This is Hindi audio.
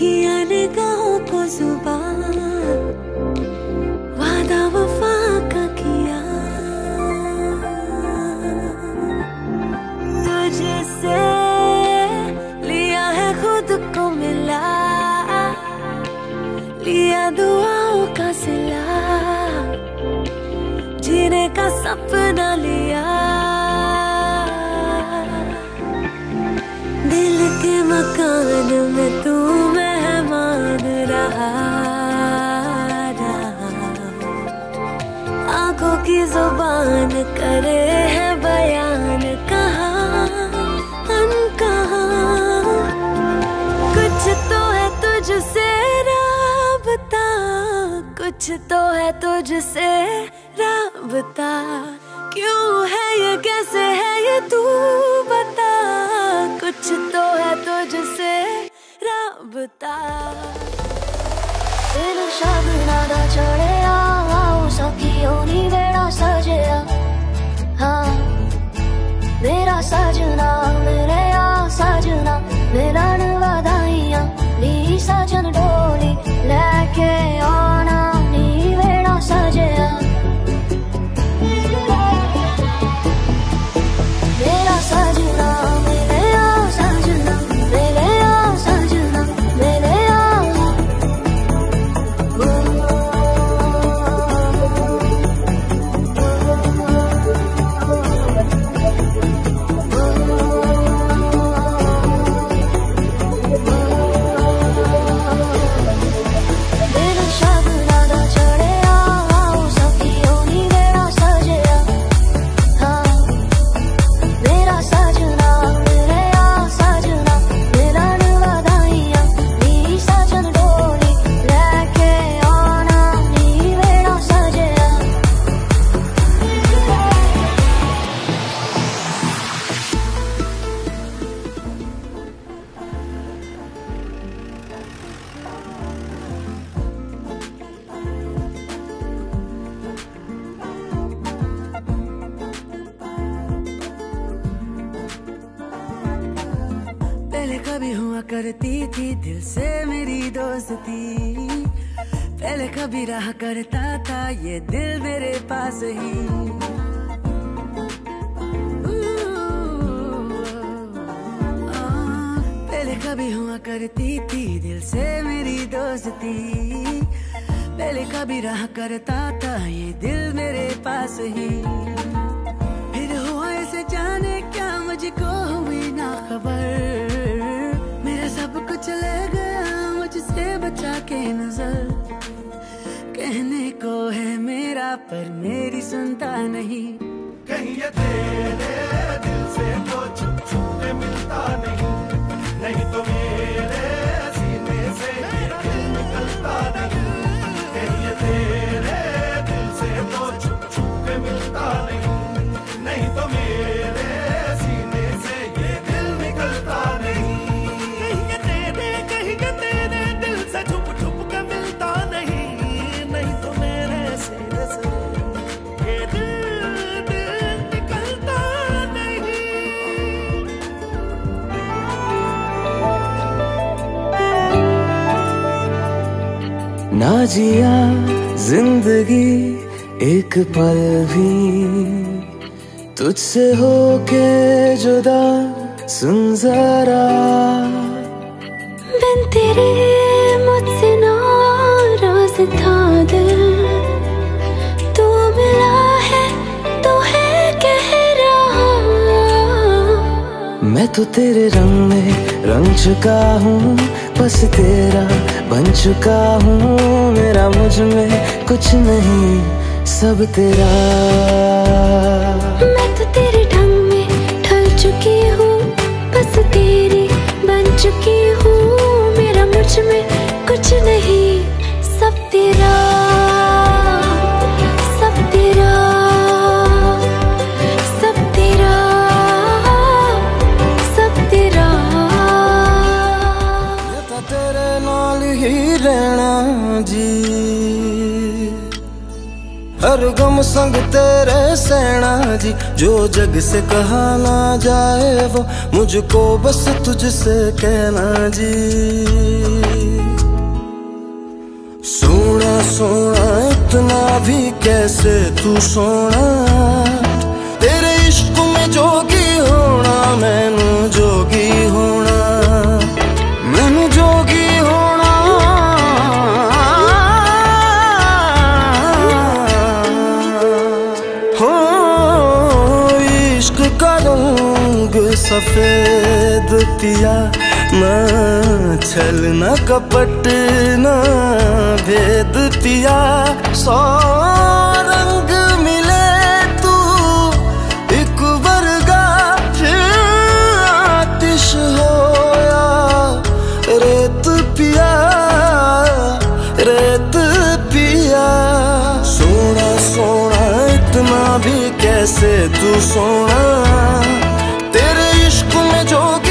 किया निगाहों को जुबान, वादा वफा का किया। तुझसे लिया है खुद को मिला, लिया दुआओं का सिला, जीने का सपना लिया। दिल के मकान में तू मेहमान रहा, आंखों की जुबान करे है बयान, कहाँ अनकहा। कुछ तो है तुझसे राबता, कुछ तो है तुझसे राबता। क्यों है ये, कैसे है ये, तू बता। कुछ तो है तुझसे राबता। दिल शगना दा चढ़िया, आओ सखियों नी वेड़ा सजया। हाँ मेरा सजना, मेरे आ सजना, मिलन वधाइयां ली सजन डोली लेके आना नी वेड़ा सजया। मेरा सजना, मेरे आ सजना, मेरे आ सजना, मेरे आ। पहले कभी हुआ करती थी दिल से मेरी दोस्ती, पहले कभी रहा करता था ये दिल मेरे पास ही। पहले कभी हुआ करती थी दिल से मेरी दोस्ती, पहले कभी रहा करता था ये दिल मेरे पास ही। फिर हुआ ऐसे जाने क्या मुझको हुई ना खबर, मेरा सब कुछ ले गया मुझसे बचा के नजर। कहने को है मेरा पर मेरी सुनता नहीं, कहीं ये तेरे दिल से तो छुप छुप के मिलता नहीं, नहीं तो मेरे सीने से ये दिल निकलता नहीं। कहीं ये तेरे दिल से तो छुप छुप के मिलता नहीं, नहीं तो मेरे सीने से ये दिल निकलता नहीं। कहीं ये तेरे दिल से छुप छुप के मिलता नहीं, नहीं तो मेरे सीने से ये दिल निकलता नहीं। ना जिया जिंदगी एक पल भी तुझसे होके जुदा, सुन जरा बिन तेरे मुझसे नाराज था दिल, तू मिला है तो है कह रहा। मैं तो तेरे रंग में रंग चुका हूँ, बस तेरा बन चुका हूँ। मेरा मुझ में कुछ नहीं, सब तेरा। मैं तो तेरे ढंग में ढल चुकी हूँ, बस तेरी बन चुकी हूँ। मेरा मुझ में कुछ नहीं, सब तेरा, सब तेरा, सब तेरा, सब तेरा। मैं तो तेरे नाल ही रहना जी, हर गम संग तेरे सहना जी, जो जग से कहा ना जाए वो मुझको बस तुझसे कहना जी। सोना सोना इतना भी कैसे तू सोना, तेरे इश्क में जोगी होना, मैनू जोगी होना, मैनू जोगी होना। हो इश्क का रंग सफेद पिया, ना छल न कपट ना भेद पिया। सौ रंग मिले तू एक वर्गा, आतिश होया रेत पिया, रेत पिया। सोना सोना इतना भी कैसे तू सोना, तेरे इश्क में जो